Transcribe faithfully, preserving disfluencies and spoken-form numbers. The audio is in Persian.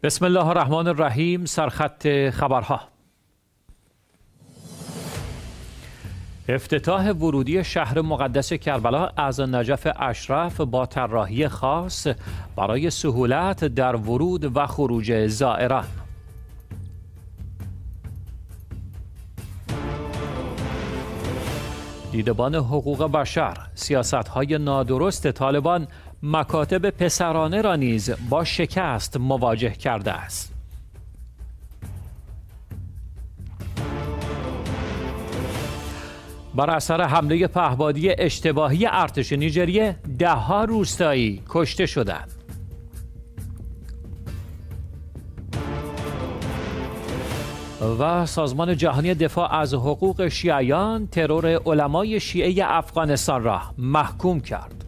بسم الله الرحمن الرحیم. سرخط خبرها. افتتاح ورودی شهر مقدس کربلا از نجف اشرف با طراحی خاص برای سهولت در ورود و خروج زائران. دیدبان حقوق بشر، سیاست‌های نادرست طالبان مکاتب پسرانه را نیز با شکست مواجه کرده است. بر اثر حمله پهپادی اشتباهی ارتش نیجریه ده‌ها روستایی کشته شدند. و سازمان جهانی دفاع از حقوق شیعیان ترور علمای شیعه افغانستان را محکوم کرد.